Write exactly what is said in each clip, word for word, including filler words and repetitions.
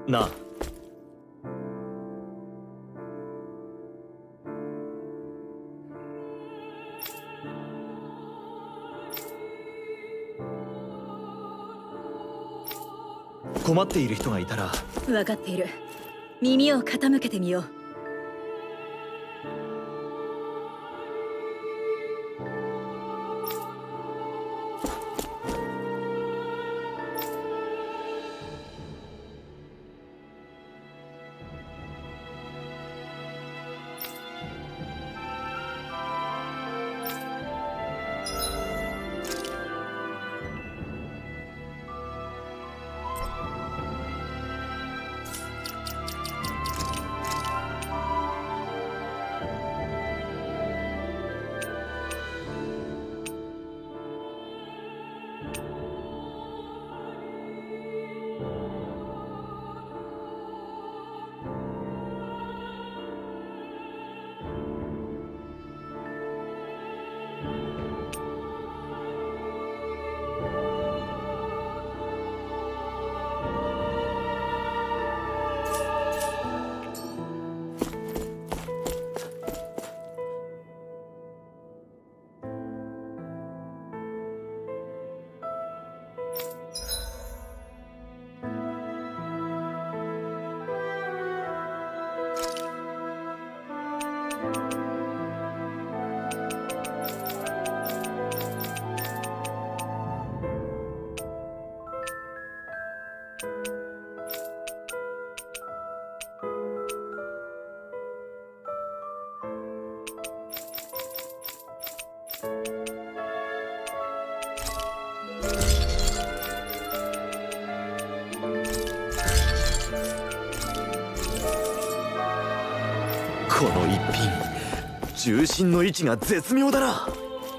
なあ。困っている人がいたら。 分かっている。耳を傾けてみよう。 この一品、重心の位置が絶妙だな。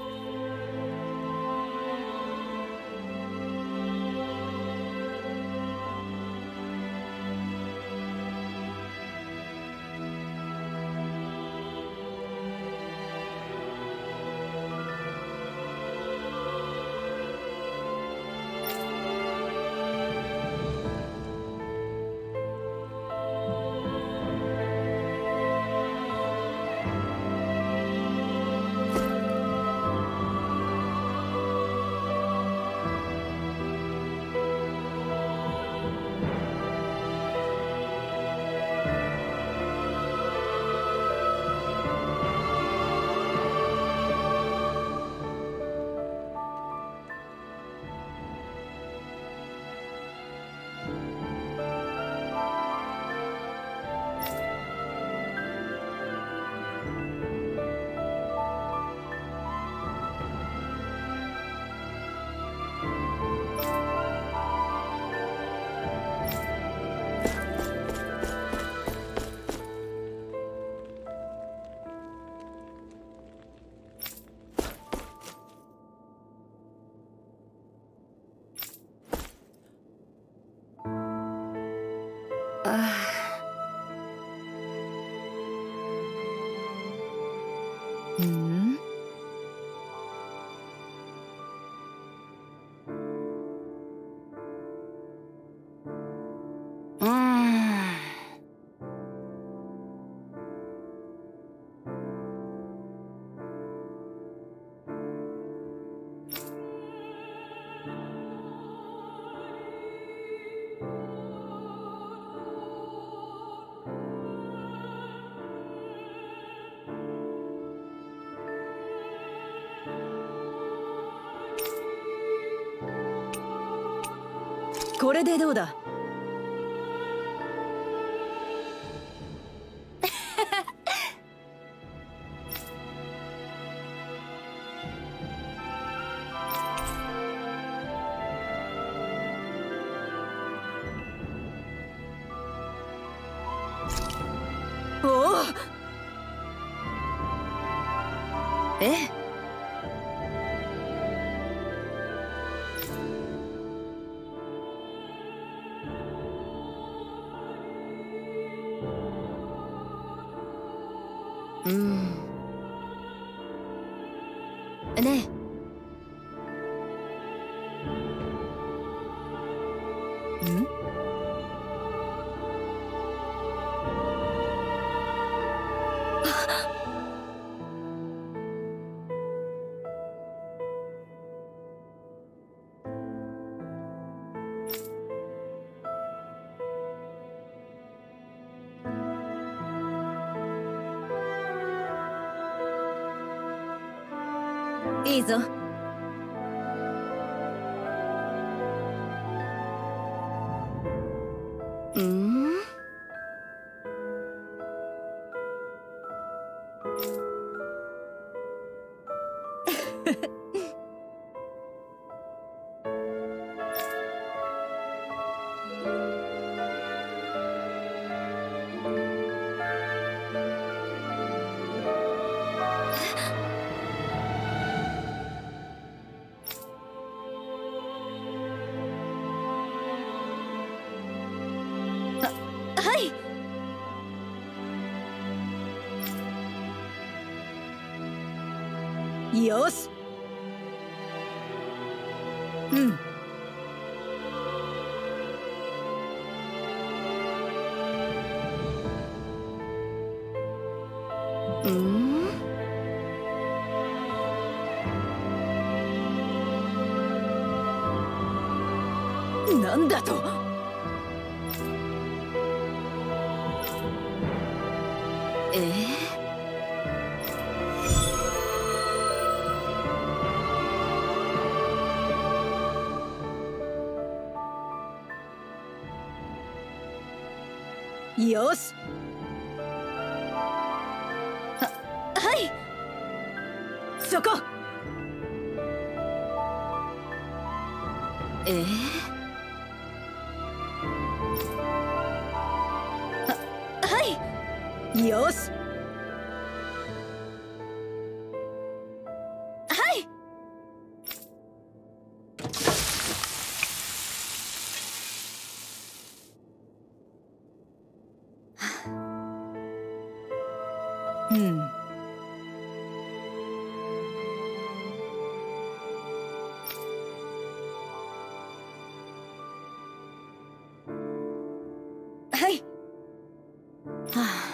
うん。うん。これでどうだ。おお。ええ。うんねえ。んいいぞ。うん。はい。よし。うん。うん。なんだと。えーよし。は、はい。そこ。えー、は、はい。よし。はい。うん。はい。はあ。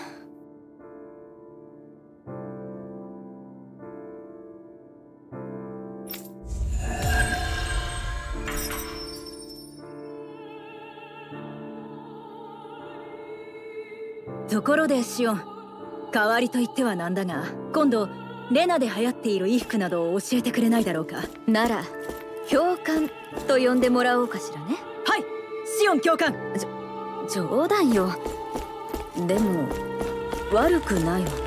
ところでシオン、代わりと言ってはなんだが、今度レナで流行っている衣服などを教えてくれないだろうか。なら教官と呼んでもらおうかしらね。はい、シオン教官。じょ冗談よ。でも悪くないわね。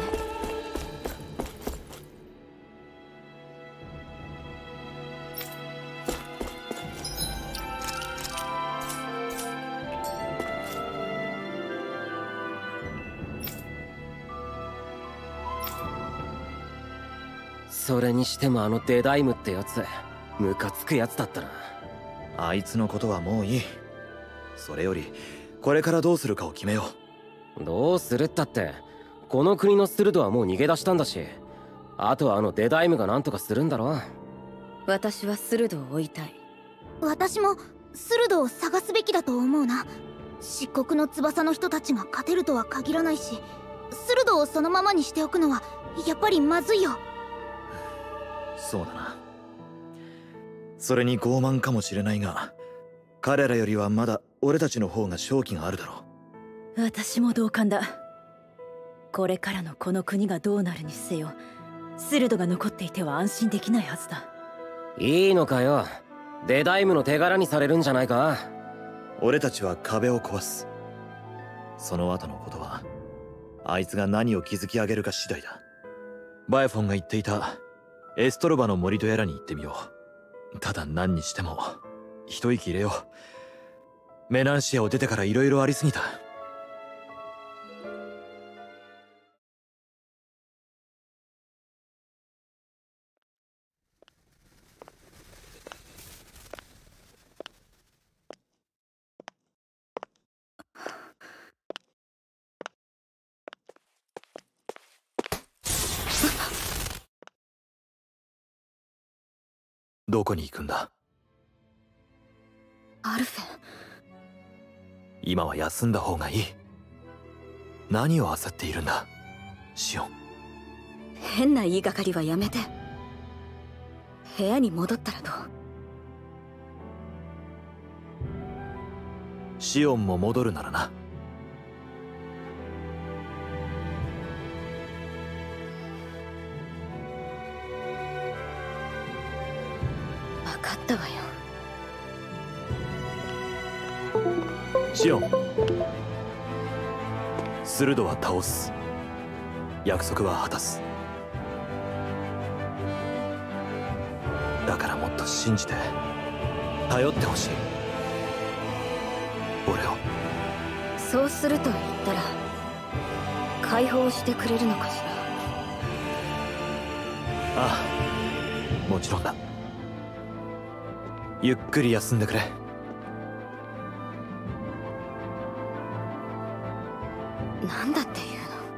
それにしてもあのデダイムってやつムカつくやつだったな。 あいつのことはもういい。それよりこれからどうするかを決めよう。どうするったってこの国のスルドはもう逃げ出したんだし、あとはあのデダイムが何とかするんだろ。 私はスルドを追いたい。 私もスルドを探すべきだと思うな。漆黒の翼の人たちが勝てるとは限らないし、スルドをそのままにしておくのはやっぱりまずいよ。 そうだな。それに傲慢かもしれないが、彼らよりはまだ俺たちの方が勝機があるだろう。私も同感だ。これからのこの国がどうなるにせよ、スルドが残っていては安心できないはずだ。 いいのかよ。デダイムの手柄にされるんじゃないか。 俺たちは壁を壊す。その後のことはあいつが何を築き上げるか次第だ。バイフォンが言っていたエストロバの森とやらに行ってみよう。ただ何にしても一息入れよう。メナンシアを出てから色々ありすぎた。どこに行くんだ？ アルフェン。 今は休んだ方がいい。何を焦っているんだシオン。 変な言いがかりはやめて。部屋に戻ったらどう？ シオンも戻るならな。 かったわよ。 シオン、スルドは倒す。約束は果たす。だからもっと信じて頼ってほしい、俺を。 そうすると言ったら解放してくれるのかしら。 ああ、もちろんだ。ゆっくり休んでくれ。 なんだっていう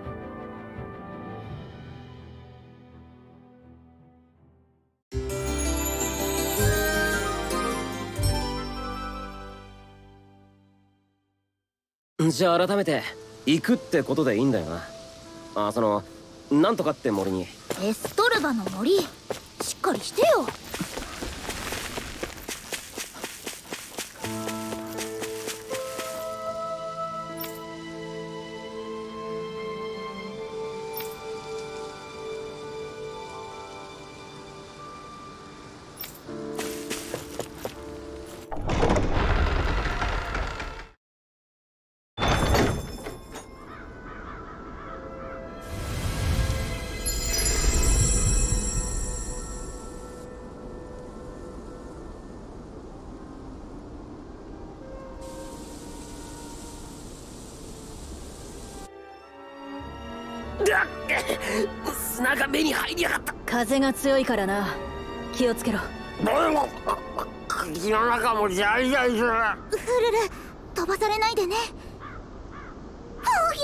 の？じゃあ改めて行くってことでいいんだよな。あ、そのなんとかって森に。 エストルバの森、しっかりしてよ。 砂が目に入りやがった。 風が強いからな、気をつけろ。 口の中もジャリジャリする。 フルル、飛ばされないでね。ふひ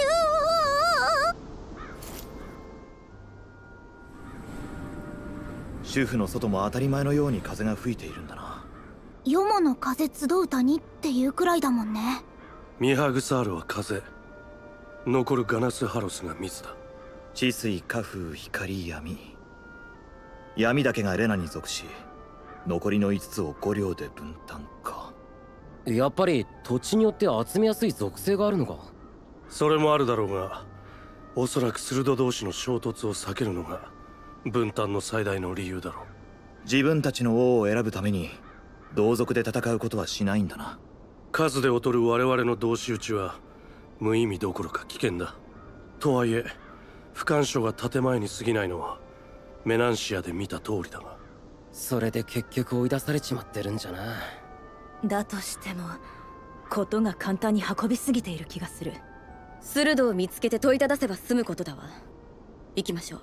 ゅー。 主婦の外も当たり前のように風が吹いているんだな。 よもの風集う谷っていうくらいだもんね。 ミハグサールは風、残るガナスハロスが水だ。 治水、火風、光、闇。闇だけがレナに属し、残りのいつつをご両で分担か。 やっぱり土地によって集めやすい属性があるのか。 それもあるだろうが、おそらくスルド同士の衝突を避けるのが分担の最大の理由だろう。 自分たちの王を選ぶために同族で戦うことはしないんだな。 数で劣る我々の同士討ちは無意味どころか危険だ。とはいえ不干渉が建前に過ぎないのはメナンシアで見た通りだが。 それで結局追い出されちまってるんじゃな。 だとしてもことが簡単に運びすぎている気がする。スルドを見つけて問いただせば済むことだわ。行きましょう。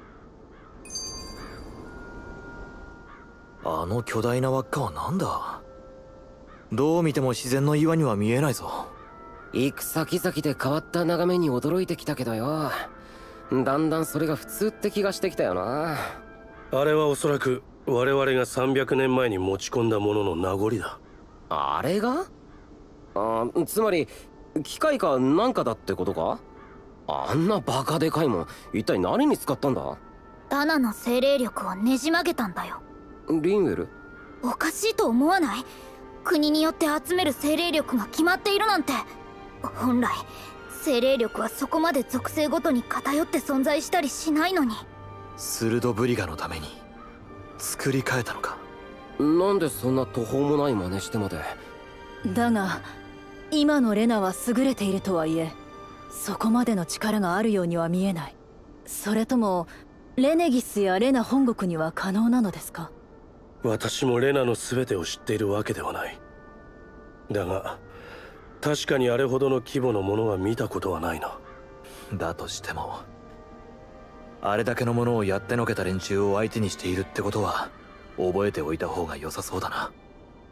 あの巨大な輪っかは何だ。どう見ても自然の岩には見えないぞ。 行く先々で変わった眺めに驚いてきたけどよ、だんだんそれが普通って気がしてきたよな。 あれはおそらく我々がさんびゃくねんまえに持ち込んだものの名残だ。 あれが？あ、つまり機械かなんかだってことか？あんなバカでかいもん一体何に使ったんだ？ ダナの精霊力をねじ曲げたんだよ。 リンウェル？ おかしいと思わない？国によって集める精霊力が決まっているなんて。本来精霊力はそこまで属性ごとに偏って存在したりしないのに。 スルドブリガのために作り変えたのか。 なんでそんな途方もない真似してまで。 だが今のレナは優れているとはいえそこまでの力があるようには見えない。それともレネギスやレナ本国には可能なのですか？ 私もレナの全てを知っているわけではない。だが確かにあれほどの規模のものは見たことはないな。 だとしてもあれだけのものをやってのけた連中を相手にしているってことは覚えておいた方が良さそうだな。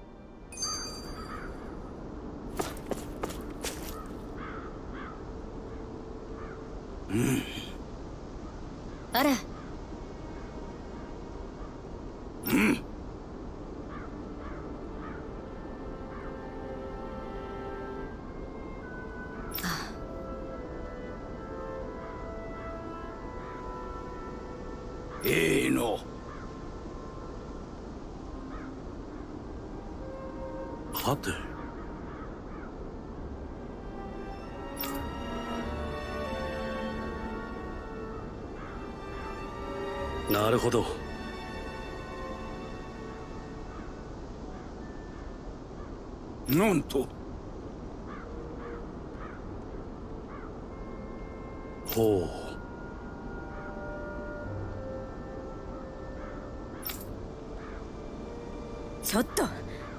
うん。 あら。 うん。 ええの。 はて。なるほど。 なんと。 ほう。 ちょっと。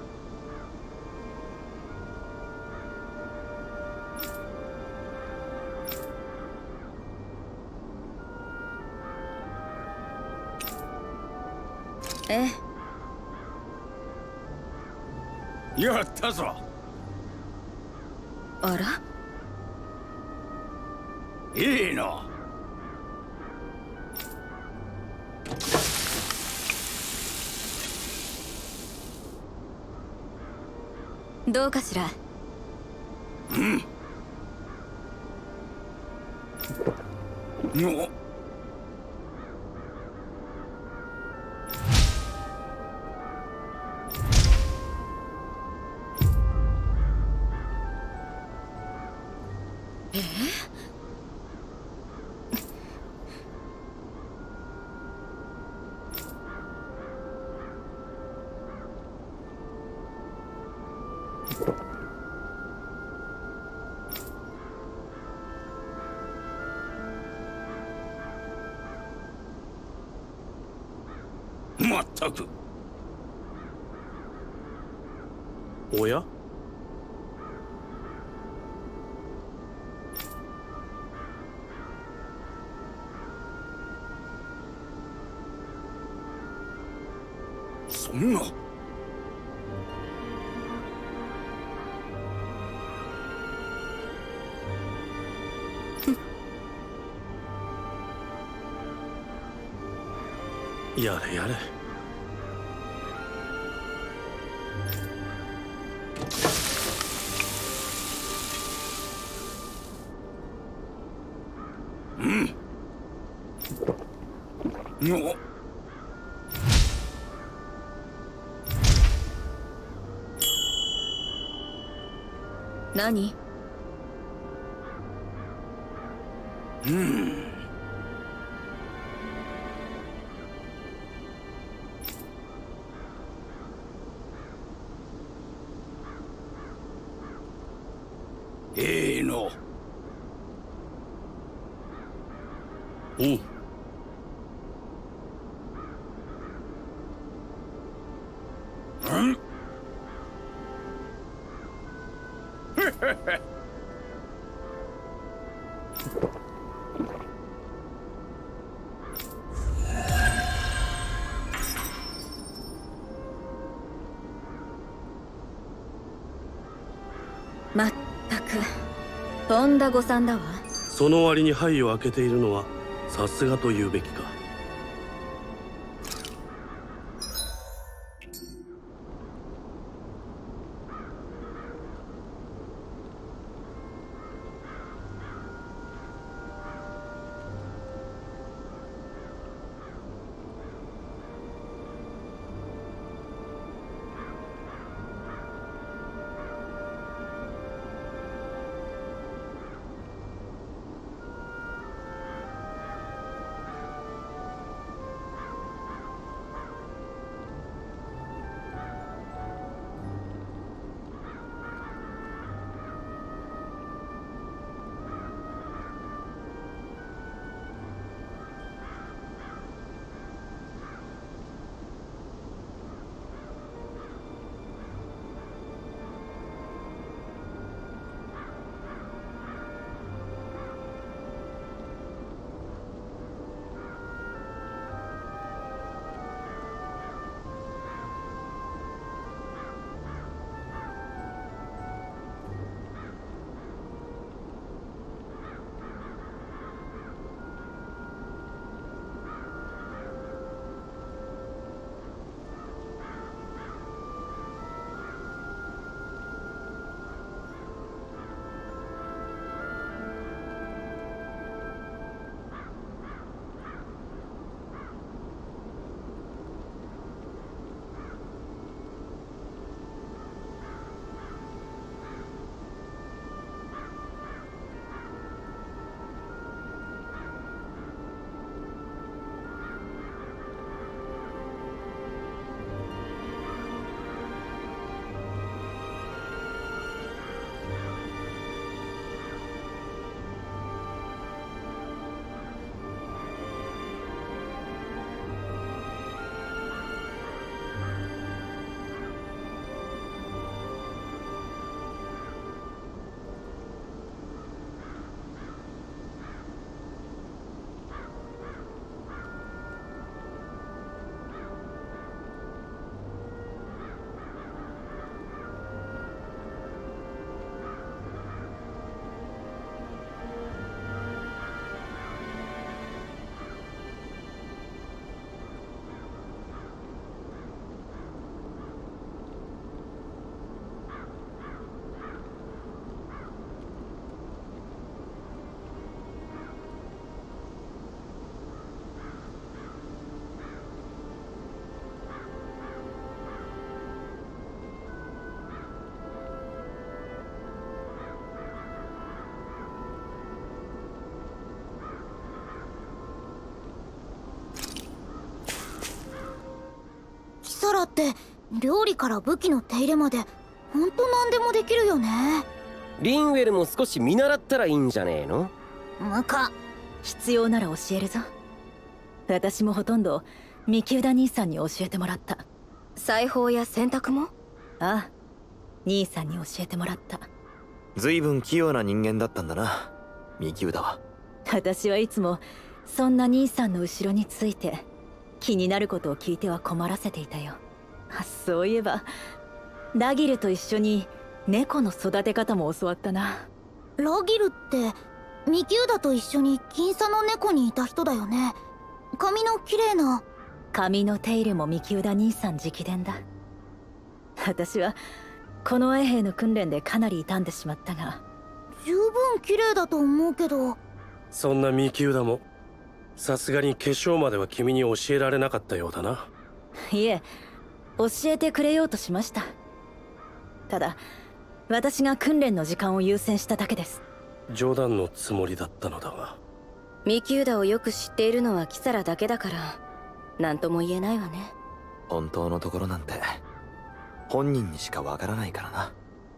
ええ。やったぞ。 あら。 いいの。 どうかしら。 うんの。 えまったく。 おや。 そんな。 やれやれ。 うんの。 何？ うん。ええの。 うん。 うんまったくとんだ誤算だわ。 その割に牌を開けているのはさすがと言うべきか。 ラって料理から武器の手入れまでほんと何でもできるよね。 リンウェルも少し見習ったらいいんじゃねえの？ むか。 必要なら教えるぞ。私もほとんど三木浦兄さんに教えてもらった。 裁縫や洗濯も？ ああ、兄さんに教えてもらった。 随分器用な人間だったんだな、三木浦は。 私はいつもそんな兄さんの後ろについて気になることを聞いては困らせていたよ。あ、そういえばラギルと一緒に猫の育て方も教わったな。 ラギルってミキューダと一緒に銀座の猫にいた人だよね。髪の綺麗な。 髪の手入れも三木浦兄さん直伝だ。私はこの衛兵の訓練でかなり傷んでしまったが。 十分綺麗だと思うけど。 そんなミキウダもさすがに化粧までは君に教えられなかったようだな。 いえ、教えてくれようとしました。ただ私が訓練の時間を優先しただけです。 冗談のつもりだったのだが。 ミキューダをよく知っているのはキサラだけだから何とも言えないわね。 本当のところなんて本人にしかわからないからな。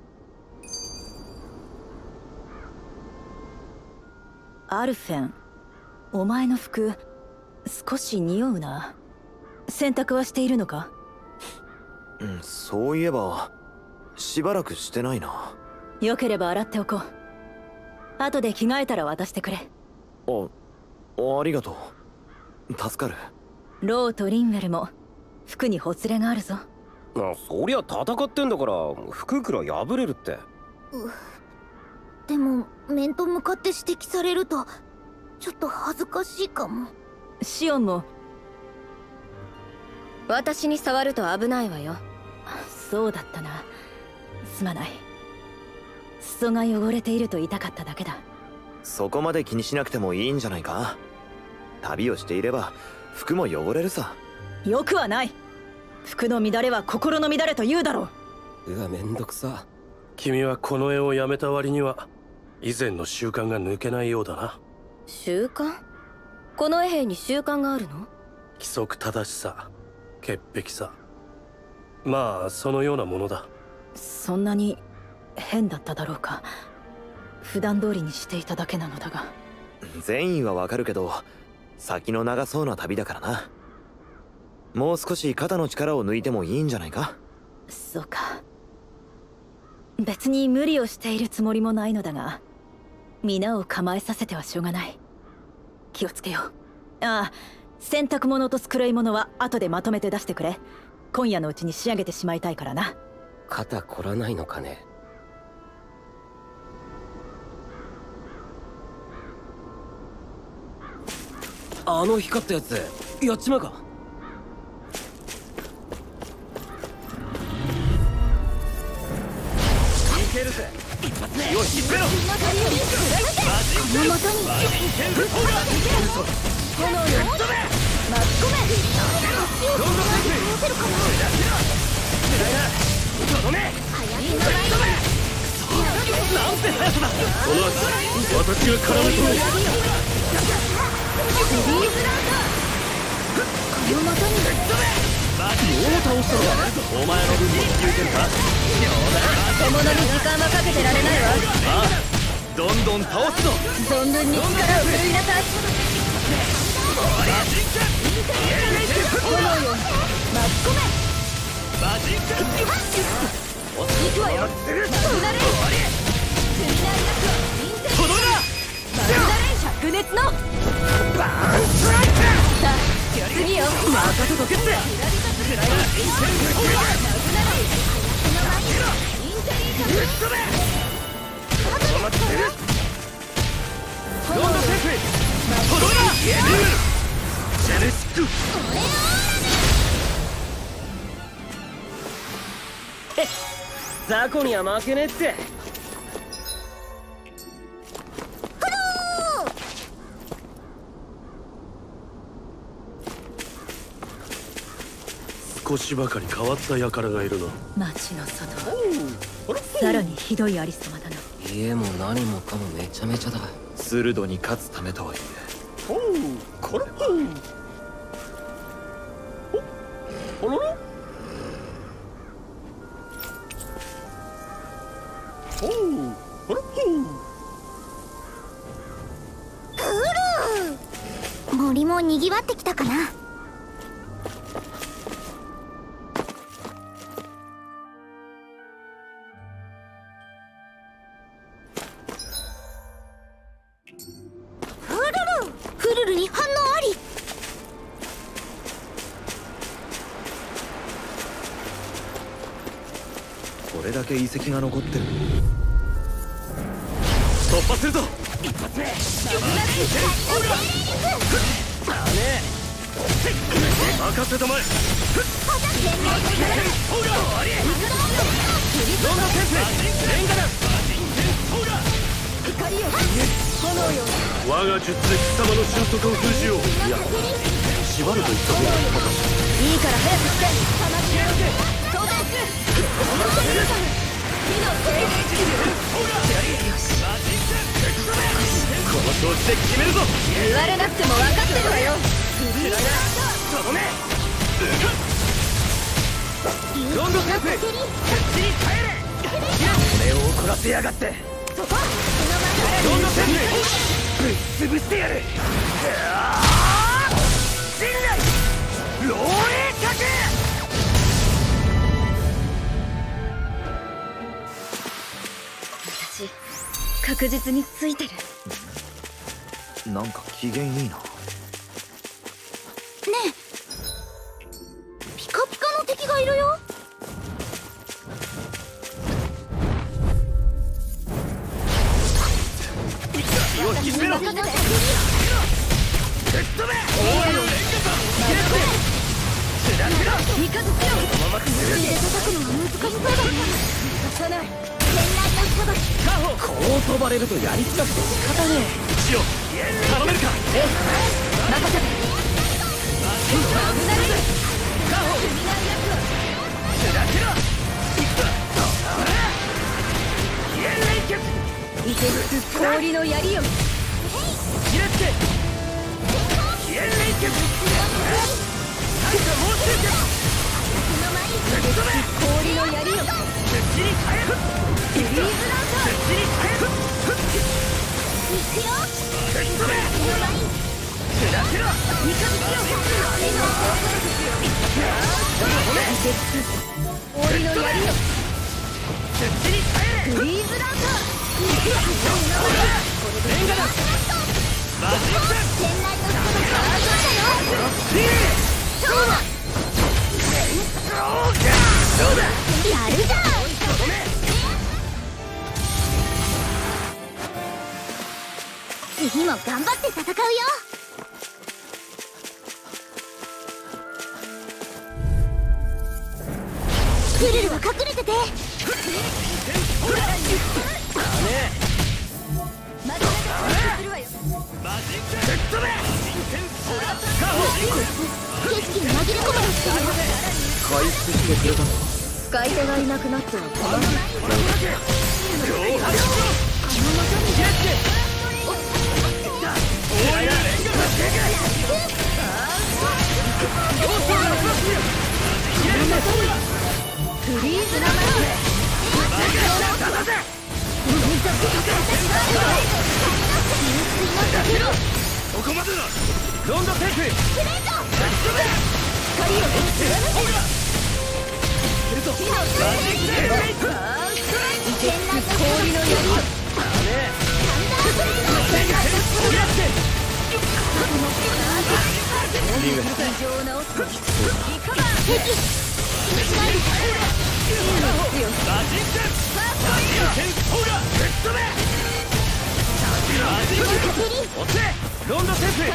アルフェン、お前の服少し匂うな。洗濯はしているのか？ うん、そういえばしばらくしてないな。 よければ洗っておこう。後で着替えたら渡してくれ。 あ、ありがとう。助かる。 ローとリンウェルも服にほつれがあるぞ。 あ、そりゃ戦ってんだから服くら破れるって。 でも面と向かって指摘されるとちょっと恥ずかしいかも。 シオンも。 私に触ると危ないわよ。 そうだったな。すまない。裾が汚れていると痛かっただけだ。 そこまで気にしなくてもいいんじゃないか。旅をしていれば服も汚れるさ。 よくはない。服の乱れは心の乱れと言うだろう。 うわ、めんどくさ。 君はこの絵をやめた割には以前の習慣が抜けないようだな。 習慣？この衛兵に習慣があるの？ 規則正しさ、潔癖さ、まあそのようなものだ。 そんなに変だっただろうか。普段通りにしていただけなのだが。 善意はわかるけど先の長そうな旅だからな。もう少し肩の力を抜いてもいいんじゃないか。 そうか。別に無理をしているつもりもないのだが、皆を構えさせてはしょうがない。気をつけよう。ああ、洗濯物と繕い物は後でまとめて出してくれ。今夜のうちに仕上げてしまいたいからな。 肩凝らないのかね。あの光ったやつやっちまうか。いけるぜ。一発目よし、引っ張ろう。 この元に炎の巻き込め。足を止めせるかな。 なんて速さだ。この後私が絡め取る。 フリーズランド。この元にもう倒したのか。お前の分も引き受けるか。 小物に時間はかけてられないわ。 ああ、どんどん倒すぞ。 存分に力を振るいなさい。 炎よ巻き込め。 行くわよ。マグナレン。 とどめだ。 マグナレン灼熱のバーンストライク。さあ次よ。 任せとけって。 雑魚には負けねえって。 少しばかり変わった輩がいるな。 町の外はさらにひどいありさまだな。 家も何もかもめちゃめちゃだ。 スルドに勝つためとはいえ。 ほう、これほう。ほ、ほろろ。 森もにぎわってきたかな。フルルフルルに反応あり。 これだけ遺跡が残ってる。突破するぞ。一発目。任せたまえ。我が術で貴様の俊足を封じよう。いや、縛ると言った方がいいから早くして到達この調子で決めるぞ。 言われなくても分かってるわよ。 ロンドテープ俺を怒らせやがって。ロンドテープぶっ潰してやる。陣内漏洩角。 私確実についてる。 なんか機嫌いいな。ねえ、ピカピカの敵がいるよ。 気を引き締めろ。ぶっ飛べ。こう飛ばれるとやりづらくて仕方ねえ。一応頼めるか。ええ、任せて。 いけつ氷の槍よ。氷の槍よ。フリーズランター。行くよ。氷の槍よ。フリーズランター。レンガだ。マジック。そうだ。 やるじゃん。次も頑張って戦うよ。クルルは隠れてて。景色に紛れ込むのしてるよ。 回復してくれたの。 使い手がいなくなっては困る。 フリーズランター。 ここまでだ。ロンドテープ。 氷の槍よ。 ロンドテープ。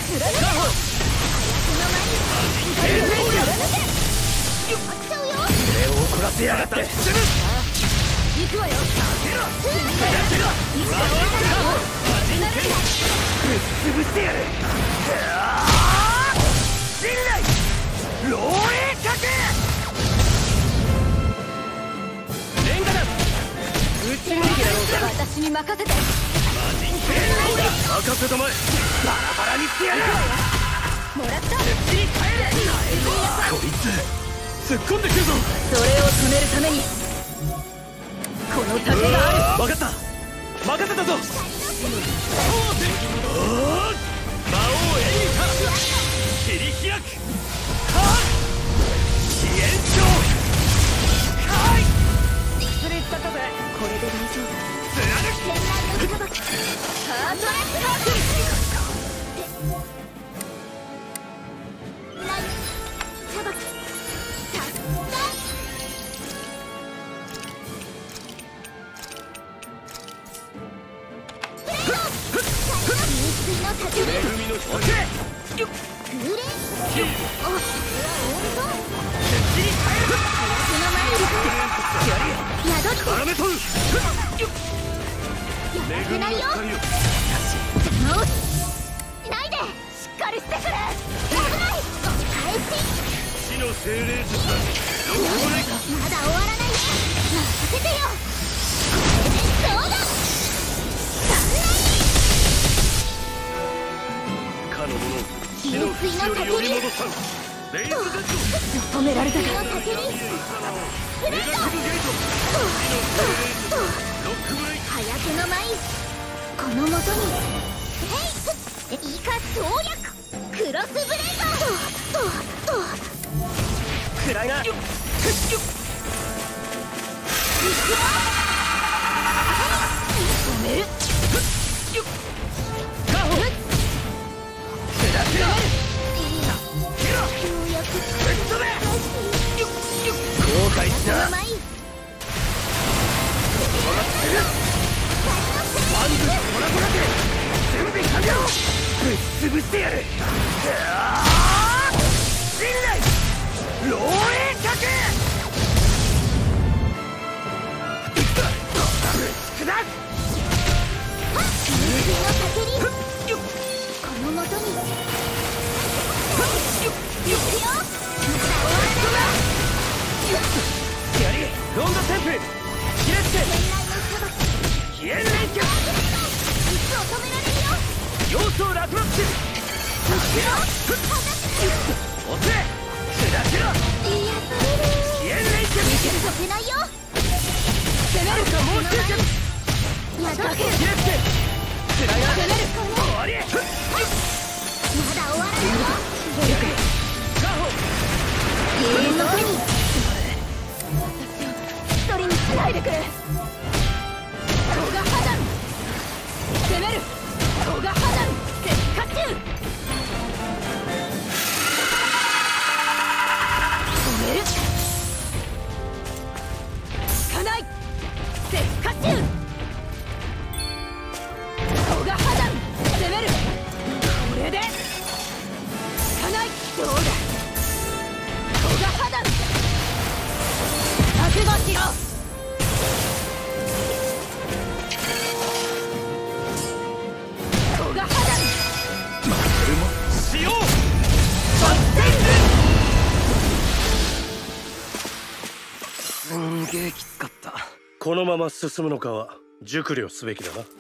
俺を怒らせやがって。 行くわよ。 潰してやる。陣内漏洩角。レンガだ。撃ち抜いてやろうか。 私に任せて。 任せたまえ。バラバラにしてやる。 もらった。 こいつ突っ込んでくるぞ。 それを止めるためにこの盾がある。 分かった。任せたぞ。魔王エイみの光。 グレーおお当宿り絡めとる。 やらせないよ。 光を魔をしないで。しっかりしてくれ。危ない。返し死の精霊術だ。ロックブレイまだ終わらないね。任せてよ。これでそうだ。 かの者を死の淵より呼び戻さん。レイズデッド。 止められたか。 ネガティブゲート。死の精霊術。ロックブレイク。 早手の舞。このもとにヘイイカ跳躍クロスブレイザー。 くらいな。 止める。 カホ。後悔しな。準備完了。ぶっ潰してやる。陣内漏洩客。くだ。 このもとにやりロンド旋風キレッテ飛燕連脚。 いつを止められるよ。 要素落幕し押せ砕けろ。飛燕連脚。 させないよ。 攻めるかもう集中。 宿キレッテくらいな。終わり。 まだ終わらないよ。 カホ。 永遠の手に一人にしないでくれ。 トガハダン攻める。トガハダン絶火中。止める。効かない絶火中。トガハダン攻める。これで効かない。どうだトガハダン覚悟しろ。トガハダンしよう。 すんげえきつかった。 このまま進むのかは熟慮すべきだな。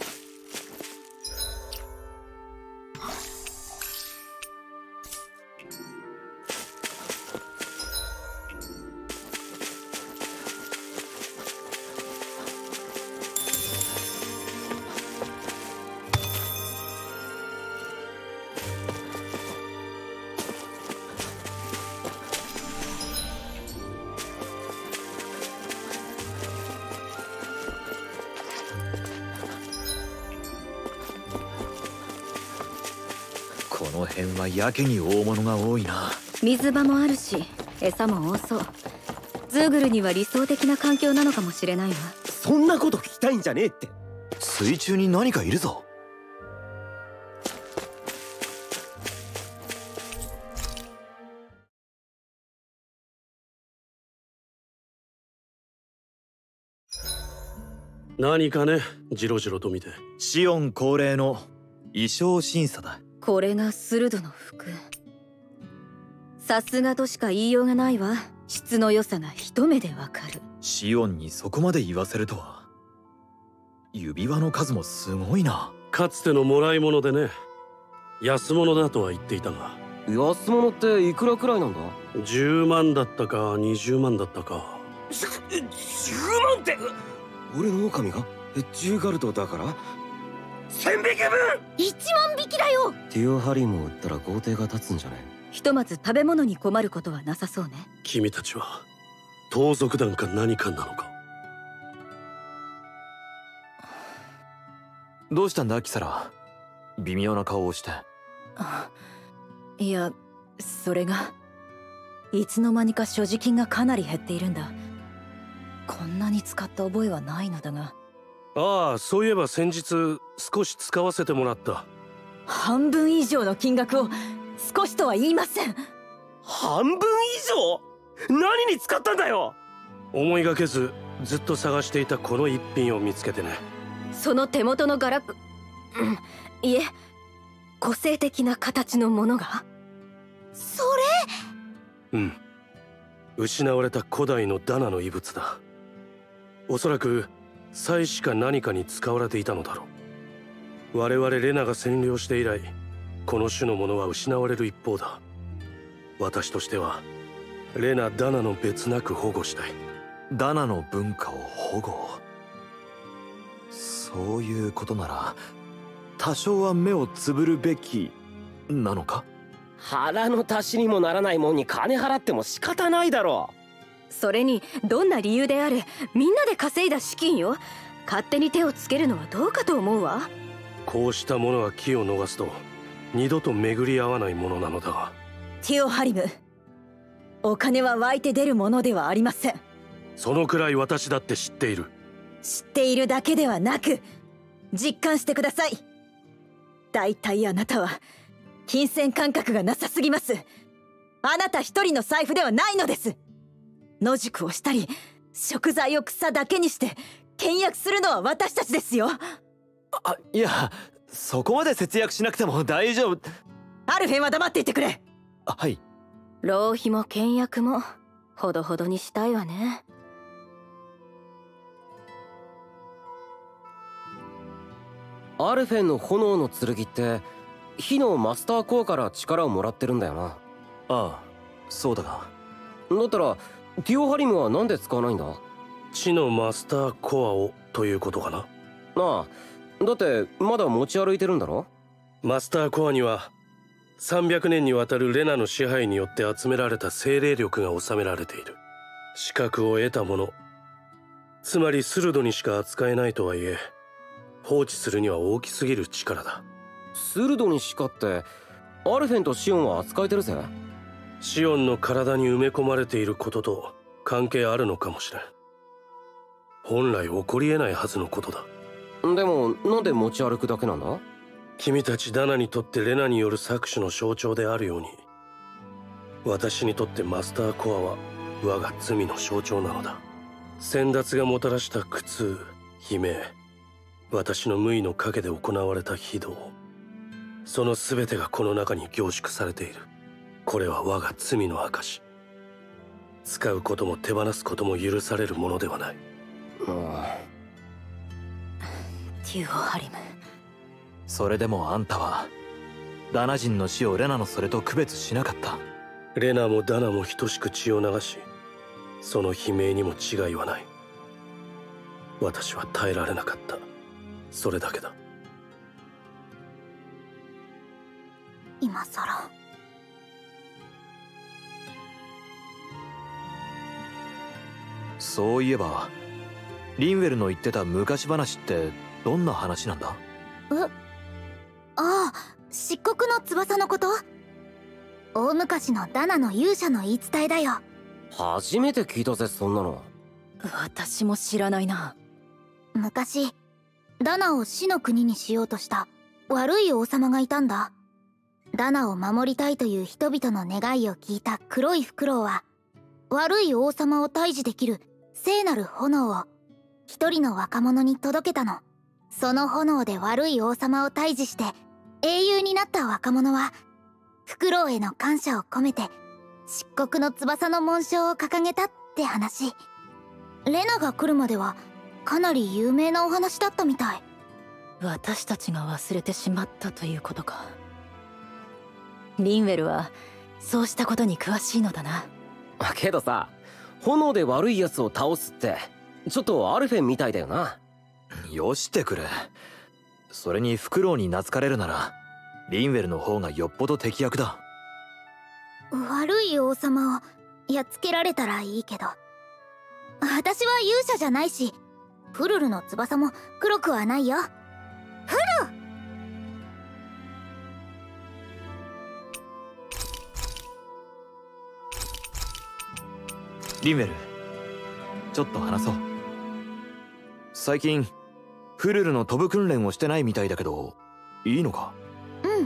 この辺はやけに大物が多いな。 水場もあるし餌も多そう。ズーグルには理想的な環境なのかもしれないわ。 そんなこと聞きたいんじゃねえって。 水中に何かいるぞ。 何かね、ジロジロと見て。 シオン恒例の衣装審査だ。 これがスルドの服。さすがとしか言いようがないわ。質の良さが一目でわかる。 シオンにそこまで言わせるとは。指輪の数もすごいな。 かつてのもらい物でね、安物だとは言っていたが。 安物っていくらくらいなんだ。 じゅうまんだったかにじゅうまんだったか。 じゅうまんって俺の狼がじゅうガルドだからせんびきぶん。 いちまん匹だよ。 ティオハリーも売ったら豪邸が立つんじゃね。 ひとまず食べ物に困ることはなさそうね。 君たちは盗賊団か何かなのか。 どうしたんだキサラ。微妙な顔をして。 あ、いや、それがいつの間にか所持金がかなり減っているんだ。こんなに使った覚えはないのだが。 ああ、そういえば先日少し使わせてもらった。 半分以上の金額を少しとは言いません。 半分以上？何に使ったんだよ。 思いがけずずっと探していたこの一品を見つけてね。 その手元のガラク、うんいえ個性的な形のものが。 そうん、失われた古代のダナの遺物だ。おそらく祭祀か何かに使われていたのだろう。我々レナが占領して以来、この種のものは失われる一方だ。私としてはレナ・ダナの別なく保護したい。 ダナの文化を保護。そういうことなら多少は目をつぶるべきなのか。 腹の足しにもならないもんに金払っても仕方ないだろう。 それにどんな理由であれみんなで稼いだ資金よ。勝手に手をつけるのはどうかと思うわ。 こうしたものは機を逃すと二度と巡り合わないものなのだが。 ティオハリム、お金は湧いて出るものではありません。 そのくらい私だって知っている。 知っているだけではなく実感してください。だいたいあなたは金銭感覚がなさすぎます。あなた一人の財布ではないのです。野宿をしたり食材を草だけにして倹約するのは私たちですよ。 あ、いや、そこまで節約しなくても大丈夫。 アルフェンは黙っていてくれ。 あ、はい。 浪費も倹約もほどほどにしたいわね。 アルフェンの炎の剣って火のマスターコアから力をもらってるんだよな。 ああ、そうだが。 だったらティオハリムはなんで使わないんだ。 地のマスターコアをということかな。 なあ、だってまだ持ち歩いてるんだろ。 マスターコアにはさんびゃくねんにわたるレナの支配によって集められた精霊力が収められている。資格を得たもの、つまりスルドにしか扱えないとはいえ、放置するには大きすぎる力だ。 スルドにしかってアルフェンとシオンは扱えてるぜ。 シオンの体に埋め込まれていることと関係あるのかもしれん。本来起こりえないはずのことだ。 でもなんで持ち歩くだけなんだ。 君たちダナにとってレナによる搾取の象徴であるように、私にとってマスターコアは我が罪の象徴なのだ。先達がもたらした苦痛、悲鳴、私の無意の陰で行われた非道、その全てがこの中に凝縮されている。これは我が罪の証。使うことも手放すことも許されるものではない。 ティオハリム、 それでもあんたはダナ人の死をレナのそれと区別しなかった。 レナもダナも等しく血を流し、その悲鳴にも違いはない。私は耐えられなかった。それだけだ。 今さらそういえばリンウェルの言ってた昔話ってどんな話なんだ。 え、ああ、漆黒の翼のこと。大昔のダナの勇者の言い伝えだよ。 初めて聞いたぜ、そんなの。 私も知らないな。 昔ダナを死の国にしようとした悪い王様がいたんだ。ダナを守りたいという人々の願いを聞いた黒いフクロウは、悪い王様を退治できる聖なる炎を一人の若者に届けたの。その炎で悪い王様を退治して英雄になった若者は、フクロウへの感謝を込めて漆黒の翼の紋章を掲げたって話。レナが来るまではかなり有名なお話だったみたい。 私たちが忘れてしまったということか。リンウェルはそうしたことに詳しいのだな。 けどさ、炎で悪いやつを倒すってちょっとアルフェンみたいだよな。 よしてくれ。それにフクロウに懐かれるならリンウェルの方がよっぽど敵役だ。 悪い王様をやっつけられたらいいけど、私は勇者じゃないし、フルルの翼も黒くはないよ。フルリンウェル、ちょっと話そう。最近フルルの飛ぶ訓練をしてないみたいだけど、いいのか。 うん、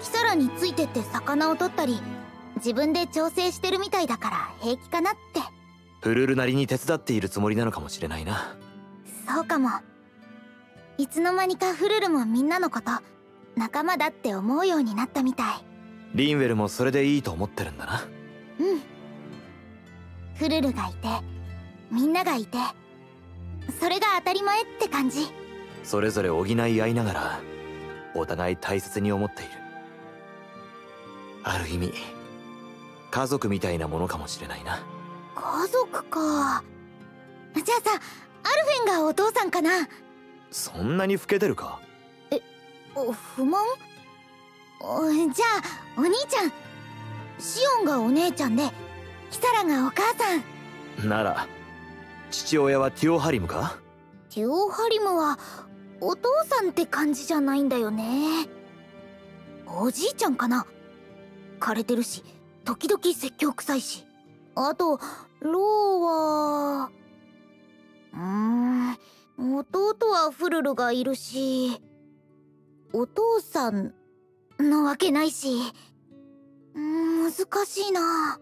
キサラについてって魚を取ったり自分で調整してるみたいだから平気かなって。 フルルなりに手伝っているつもりなのかもしれないな。 そうかも。いつの間にかフルルもみんなのこと仲間だって思うようになったみたい。 リンウェルもそれでいいと思ってるんだな。 うん。フルルがいてみんながいてそれが当たり前って感じ。 それぞれ補い合いながらお互い大切に思っている。ある意味家族みたいなものかもしれないな。 家族か。じゃあさ、アルフェンがお父さんかな。 そんなに老けてるか。 え、お不満？おじゃあお兄ちゃん、シオンがお姉ちゃんでキサラがお母さんなら父親はティオハリムか。 ティオハリムはお父さんって感じじゃないんだよね。おじいちゃんかな。枯れてるし時々説教臭いし。あとローはうーん弟はフルルがいるしお父さんのわけないし、うーん難しいなあ。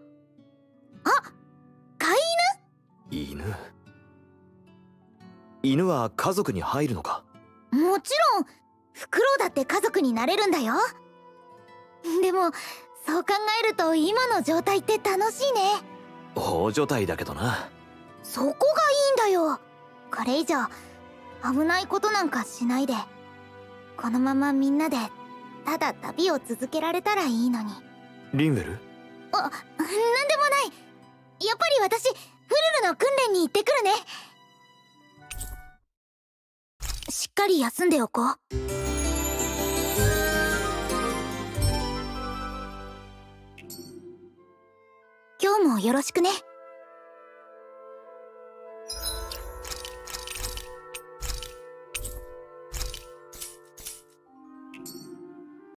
飼い犬。犬は家族に入るのか。 もちろんフクロウだって家族になれるんだよ。でもそう考えると今の状態って楽しいね。 大所帯だけどな。 そこがいいんだよ。これ以上危ないことなんかしないでこのままみんなでただ旅を続けられたらいいのに。 リンウェル？ あ、なんでもない。やっぱり私フルルの訓練に行ってくるね。しっかり休んでおこう。今日もよろしくね。